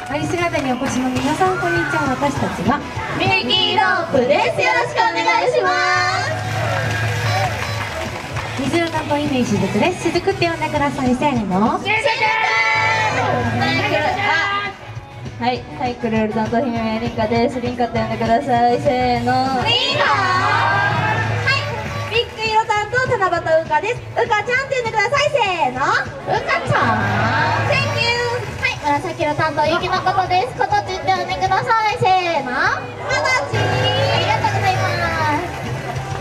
アリスガーデンにお越しの皆さん、こんにちは。私たちはミルキーロープです。よろしくお願いします。 水色担当イメージ雫です。雫って呼んでください。せーの。 はい、はい、クルール担当姫宮凛香です。凛香って呼んでください。せーの。リンカ。はい、ビッグ色担当七夕うかです。うかちゃんって呼んでください。せーの。うかちゃん。Thank you。はい、紫色担当ゆきのことです。ことちって呼んでください。せーの。まなち。ありがとうございます。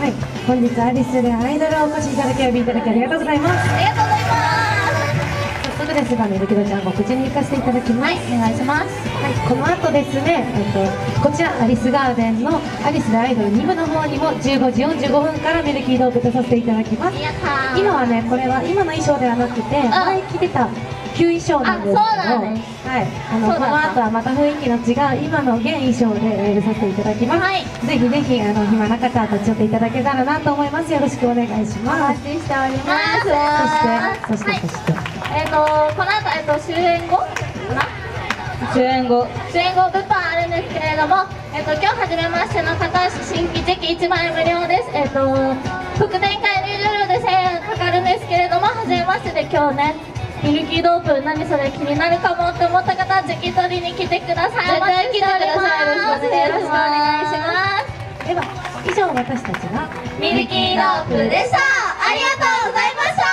はい、本日アリスでアイドルをお越しいただき、お呼びいただきありがとうございます。 ありがとうございます。 早速ですが、ミルキドちゃんご口に行かせていただきます。 はい、お願いします。 はい、この後ですね、こちらアリスガーデンのアリスでアイドル2部の方にも15時45分からミルキードープ出させていただきます。 やったー。 今はね、これは今の衣装ではなくて、前着てた旧衣装なんですけど、 あ、そうなんです。 はい、 そうだったこの後はまた雰囲気の違う今の現衣装でライブさせていただきます。 はい、 ぜひぜひ暇な方は立ち寄っていただけたらなと思います。よろしくお願いしおます。 待ちしております。 そして、 この後、終演後かな。終演後物販あるんですけれども、今日初めましての方、新規チェキ1万円無料です。特典会入場料で1000円かかるんですけれども、初めましてで今日ね、ミルキードープ何それ気になるかもって思った方はチェキ取りに来てください。 絶対来てください。 よろしくお願いします。 では以上、私たちがミルキードープでした。ありがとうございました。